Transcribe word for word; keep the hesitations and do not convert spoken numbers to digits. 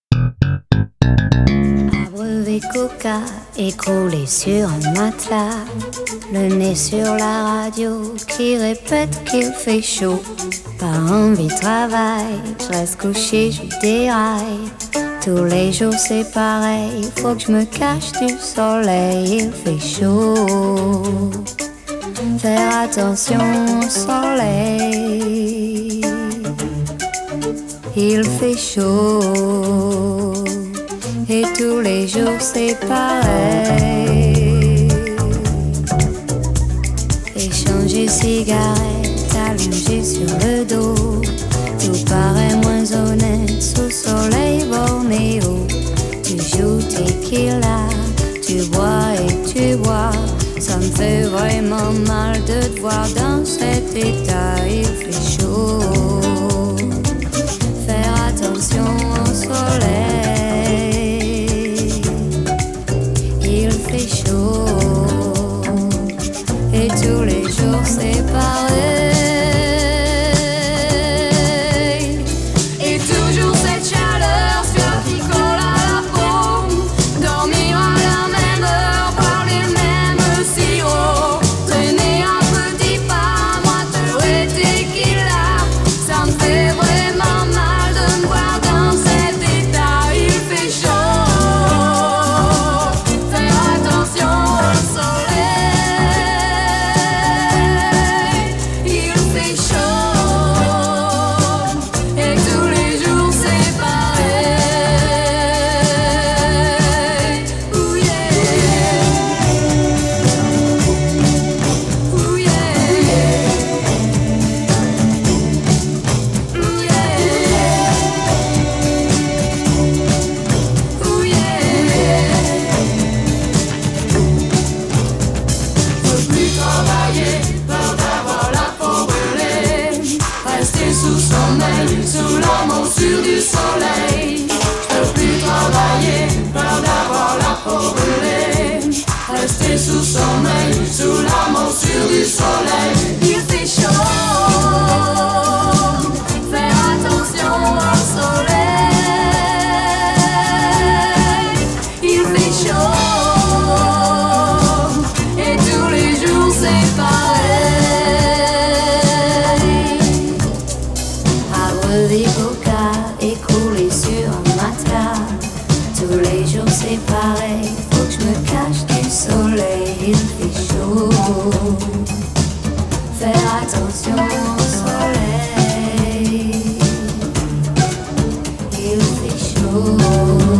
Abreuvé coca, écroulé sur un matelas, le nez sur la radio qui répète qu'il fait chaud. Pas envie de travail, je reste couché, je déraille. Tous les jours c'est pareil, faut que je me cache du soleil, il fait chaud. Faire attention au soleil, il fait chaud. Et tous les jours c'est pareil. Échanger cigarettes allongées sur le dos, tout paraît moins honnête sous soleil bornéo. Tu joues tequila, tu bois et tu bois. Ça me fait vraiment mal de te voir dans cet état. Il fait chaud. Faire attention au soleil, il fait chaud. Et tous les jours c'est pareil. Et toujours cette chaleur suave qui colle à la peau. Dormir à la même heure, boire les mêmes sirops. Traîner un petit pas, moi te tequila. Ça me fait vraiment mal de me voir dans cet état. Il fait chaud. Faire attention au soleil, il fait chaud. Et tous les jours c'est pareil. Ouh yeah. Ouh yeah. Ouh yeah. Ouh yeah. Veux plus travailler, peur d'avoir la peau brûlée. Rester sous sommeil, sous la monture du soleil. Je peux plus travailler, peur d'avoir la peau brûlée. Rester sous sommeil, sous la monture du soleil. Il fait chaud. Faire attention au soleil, il fait chaud. Et tous les jours c'est pareil. Abreuvé coca, écroulé sur un matelas. Tous les jours c'est pareil, faut que je me cache du soleil, il fait chaud. Faire attention au soleil, il fait chaud.